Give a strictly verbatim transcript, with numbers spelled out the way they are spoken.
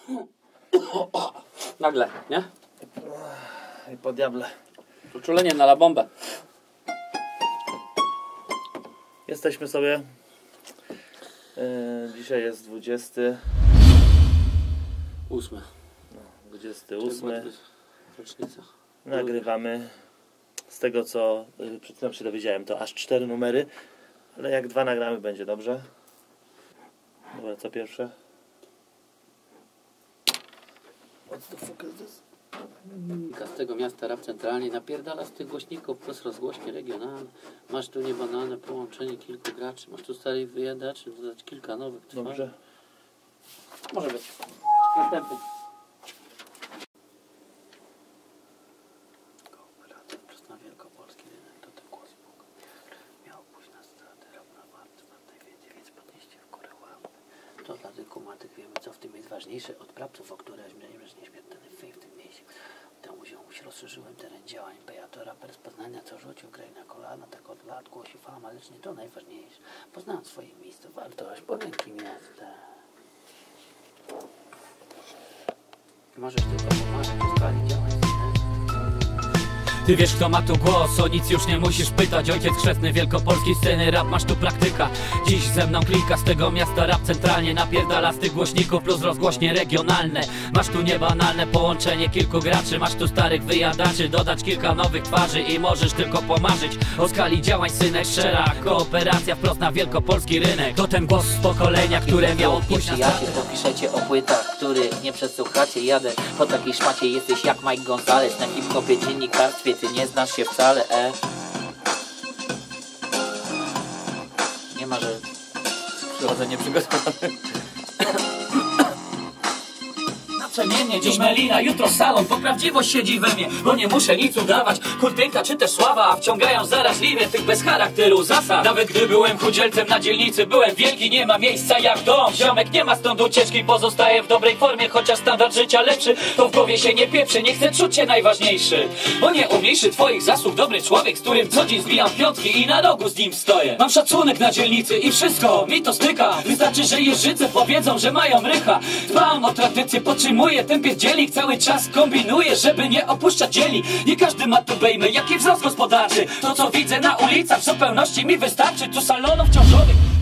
Nagle, nie? I po diable. Uczulenie na la bombę. Jesteśmy sobie. Yy, dzisiaj jest dwudziesty. Ósmy. No, dwudziesty ósmy. Rocznica. Nagrywamy. Z tego co yy, przed chwilą się dowiedziałem, to aż cztery numery. Ale jak dwa nagramy, będzie dobrze. Dobra, co pierwsze? What's the fuck is this? Z tego miasta rap centralnie napierdala z tych głośników plus rozgłośnie regionalne. Masz tu niebanalne połączenie kilku graczy. Masz tu starych wyjadaczy, dodać kilka nowych twarzy. Dobrze. Może być. Następny. Kooperacja na wielkopolski rynek to ten głos Bóg. Miał pójść na straty, rap na warty, wartej wiedzy, więc podnieście w górę łapy. To dla tych kumatych wiemy, co w tym jest ważniejsze od prawców, o które śmierć nieśmiertelny fej w tym miejscu. Temu się rozszerzyłem teren działań Beatora bez poznania, co rzucił graj na kolana, tak od lat głosi fama, lecz nie to najważniejsze. Poznałem swoje miejsce, wartość, poręki miasta. Możesz tylko pomarzyć o skali działań. Ty wiesz, kto ma tu głos, o nic już nie musisz pytać. Ojciec chrzestny wielkopolskiej sceny rap, masz tu praktyka. Dziś ze mną klika, z tego miasta rap centralnie napierdala z tych głośników plus rozgłośnie regionalne. Masz tu niebanalne połączenie kilku graczy. Masz tu starych wyjadaczy, dodać kilka nowych twarzy i możesz tylko pomarzyć o skali działań, synek. Szczera kooperacja wprost na wielkopolski rynek. To ten głos z pokolenia, które miało pójść na straty. Popiszecie o płytach, których nie przesłuchacie. Jadę po takiej szmacie, jesteś jak Mike Gonzalez na hip-hopie, dziennikarstwie. Ty nie znasz się wcale, e? Nie ma, że przychodzenie przygotowane. Przemiennie, dziś Melina, jutro salon, bo prawdziwość siedzi we mnie, bo nie muszę nic udawać. Kurtynka czy też sława wciągają zaraźliwie tych bez charakteru zasad. Nawet gdy byłem chudzielcem na dzielnicy, byłem wielki, nie ma miejsca jak dom. Ziomek nie ma stąd ucieczki, pozostaje w dobrej formie, chociaż standard życia lepszy, to w głowie się nie pieprzy. Nie chcę czuć się najważniejszy, bo nie umniejszy twoich zasług dobry człowiek, z którym co dzień zbijam piątki i na rogu z nim stoję. Mam szacunek na dzielnicy i wszystko mi to styka. Wystarczy, że jeżycy powiedzą, że mają rycha. Dbam o tradycję, podtrzymuję ten pierdzielik, cały czas kombinuję, żeby nie opuszczać dzieli. Nie każdy ma tu bejmy, jaki wzrost gospodarczy. To co widzę na ulicach w zupełności mi wystarczy. Tu salonów ciążowych